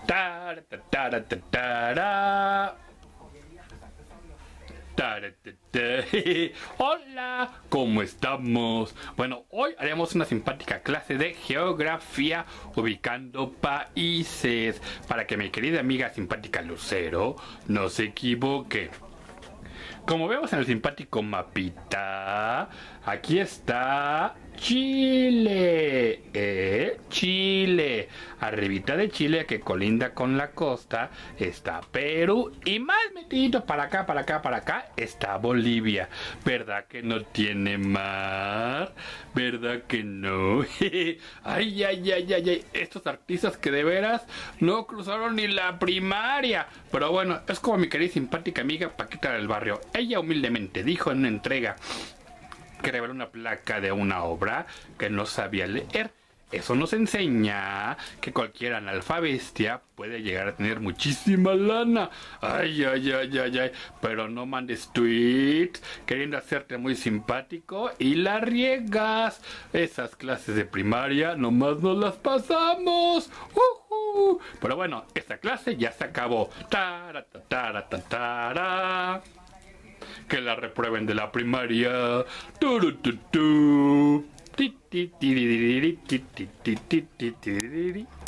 Tara, tara, tara, tara. Hola, ¿cómo estamos? Bueno, hoy haremos una simpática clase de geografía ubicando países para que mi querida amiga simpática Lucero no se equivoque. Como vemos en el simpático mapita, aquí está Chile, Chile. Arribita de Chile, que colinda con la costa, está Perú. Y más metidito para acá, para acá, para acá, está Bolivia. ¿Verdad que no tiene mar? ¿Verdad que no? Ay, ay, ay, ay, ay. Estos artistas que de veras no cruzaron ni la primaria. Pero bueno, es como mi querida y simpática amiga Paquita del Barrio. Ella humildemente dijo en una entrega que reveló una placa de una obra que no sabía leer. Eso nos enseña que cualquier analfabestia puede llegar a tener muchísima lana. Ay, ay, ay, ay, ay. Pero no mandes tweets queriendo hacerte muy simpático y la riegas. Esas clases de primaria nomás nos las pasamos. Pero bueno, esta clase ya se acabó. Tara, tara, tara, tara. Que la reprueben de la primaria. Ti, ti, ti, ti, ti, ti, ti, ti, ti, ti, ti, ti.